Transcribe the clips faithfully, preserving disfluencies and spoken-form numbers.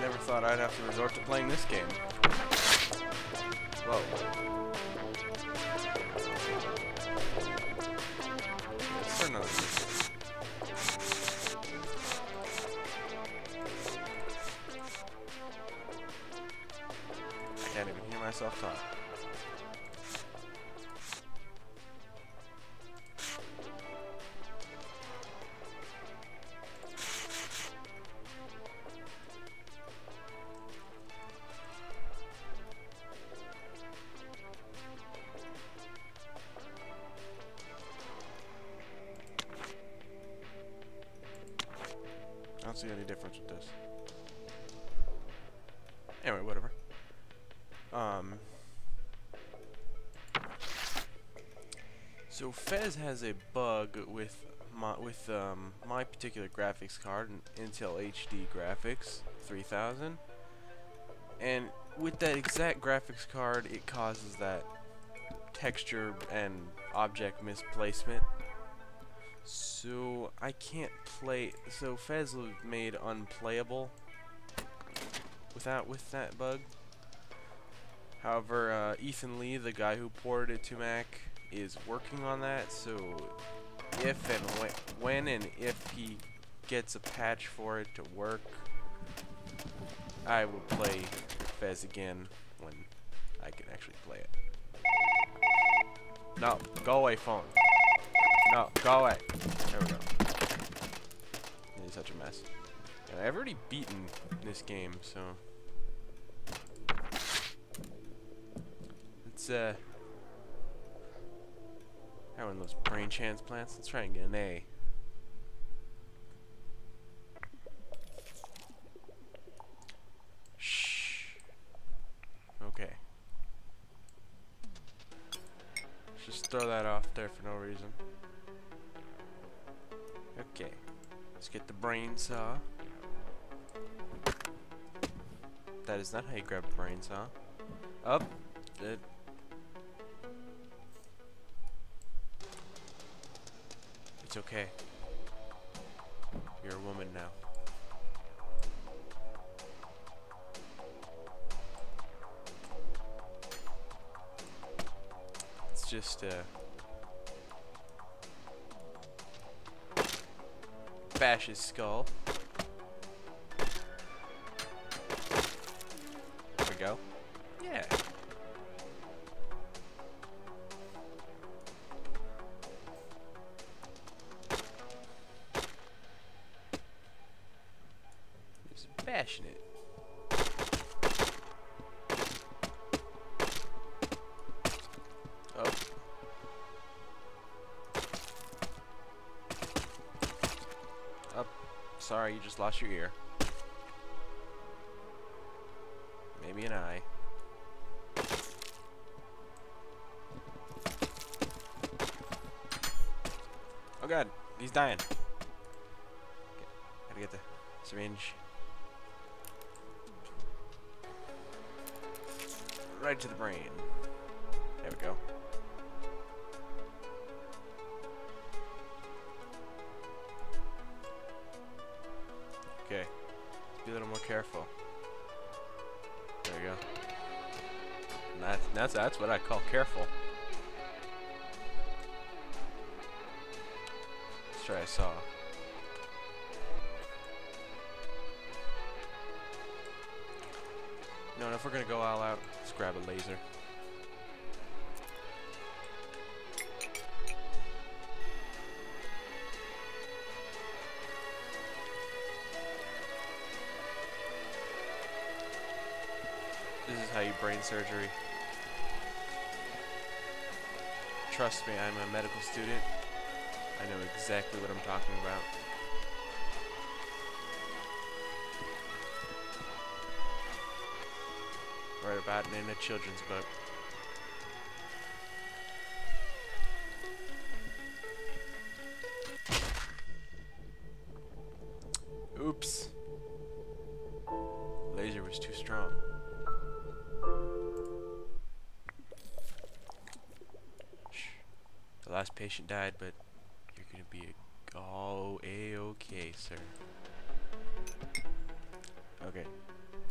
never thought I'd have to resort to playing this game. Whoa. Let's turn another music. I can't even hear myself talk. I don't see any difference with this. Anyway, whatever. Um. So Fez has a bug with my with um my particular graphics card, an Intel H D graphics three thousand, and with that exact graphics card, it causes that texture and object misplacement. So I can't play. So Fez was made unplayable without with that bug. However, uh, Ethan Lee, the guy who ported it to Mac, is working on that. So if and when, when and if he gets a patch for it to work, I will play Fez again when I can actually play it. No, go away, phone. No, go away. There we go. It is such a mess. Yeah, I've already beaten this game, so let's uh have one of those brain transplants. Let's try and get an A. Shh. Okay. Just throw that off there for no reason. Okay, let's get the brain saw. That is not how you grab a brain saw. Up. It. It's okay. You're a woman now. It's just uh bash his skull. There we go. Yeah. Just bashing it. Oh. Up. Sorry, you just lost your ear. Maybe an eye. Oh god, he's dying. Okay, gotta get the syringe. Right to the brain. There we go. Okay, be a little more careful. There we go. And that, that's that's what I call careful. Let's try a saw. No, if we're gonna go all out, let's grab a laser. This is how you brain surgery. Trust me, I'm a medical student. I know exactly what I'm talking about. Right about in a children's book. Oops. Laser was too strong. The last patient died, but you're gonna be a oh a-okay, sir. Okay.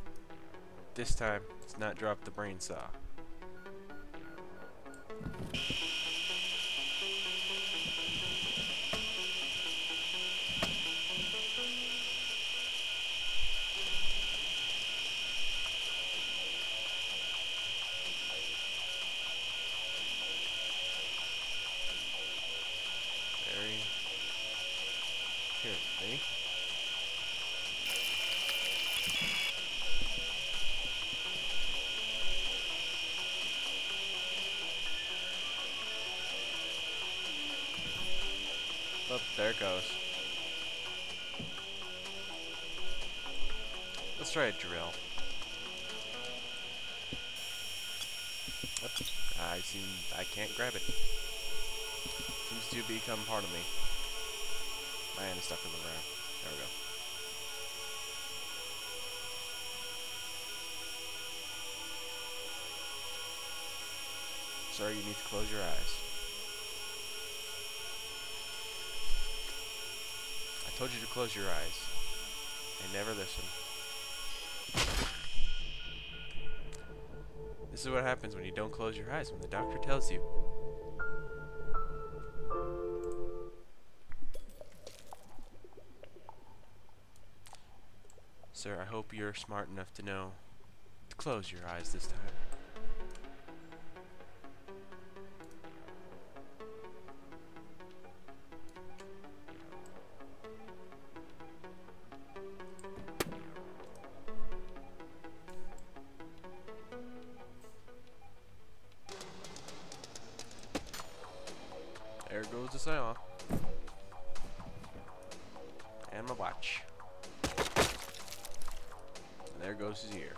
This time, it's not drop the brain saw. Very carefully. Oh, there it goes. Let's try a drill. Oops. I seem I can't grab it. Seems to become part of me. My hand is stuck in the ground. There we go. Sorry, you need to close your eyes. I told you to close your eyes. I never listen. This is what happens when you don't close your eyes when the doctor tells you. Sir, I hope you're smart enough to know to close your eyes this time. There goes the saw. And my watch. And there goes his ear.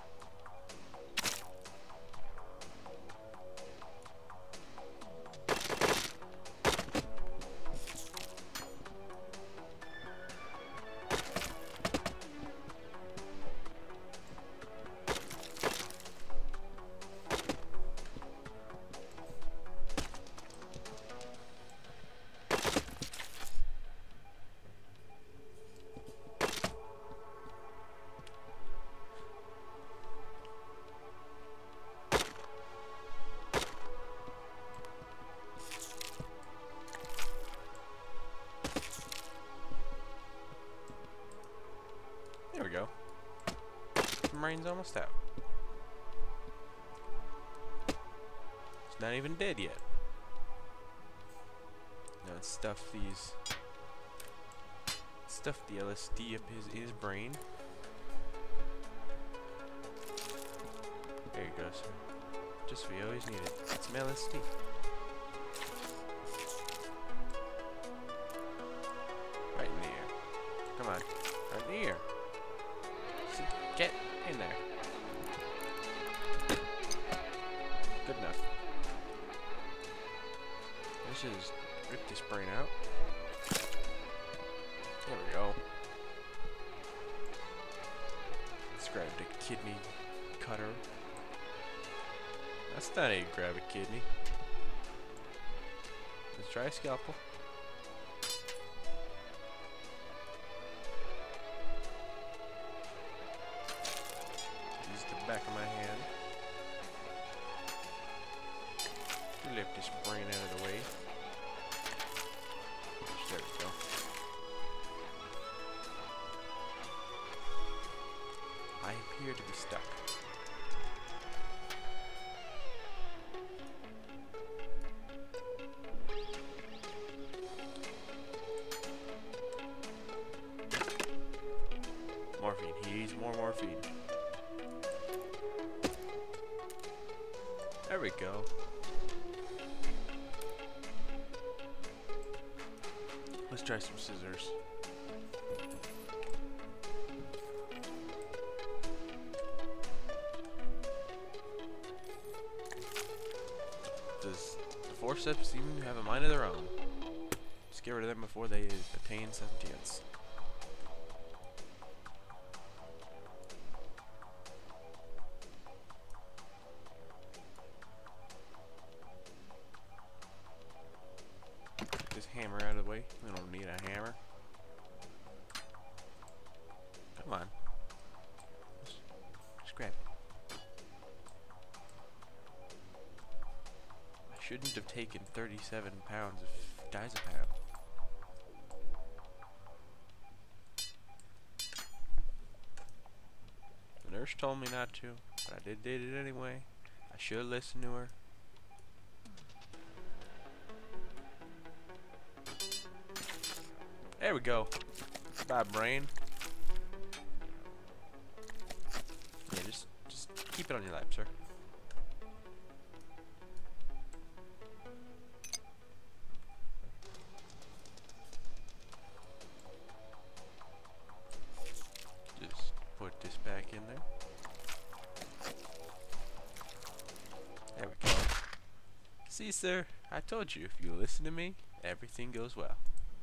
There we go. The brain's almost out. It's not even dead yet. Now let's stuff these. Stuff the L S D up his his brain. There you go, sir. Just what we always needed. Some L S D. Right in the ear. Come on. Right in the ear. Get in there. Good enough. Let's just rip this brain out. There we go. Let's grab the kidney cutter. That's not a grab a kidney. Let's try a scalpel. Back of my hand. Lift this brain out of the way. There we go. I appear to be stuck. Morphine. He needs more morphine. There we go. Let's try some scissors. Does the forceps even have a mind of their own? Just get rid of them before they attain sentience. This hammer out of the way. We don't need a hammer. Come on. Just, just grab it. shouldn't have taken thirty-seven pounds of diazepam. The nurse told me not to, but I did, did it anyway. I should listen to her. There we go. Bye, brain. Yeah, just, just keep it on your lap, sir. Just put this back in there. There we go. See, sir, I told you if you listen to me, everything goes well.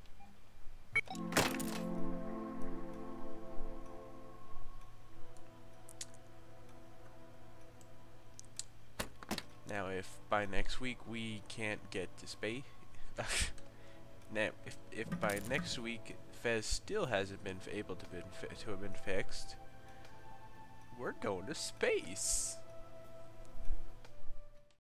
Now, if by next week we can't get to space, now if if by next week Fez still hasn't been able to been fi to have been fixed, we're going to space.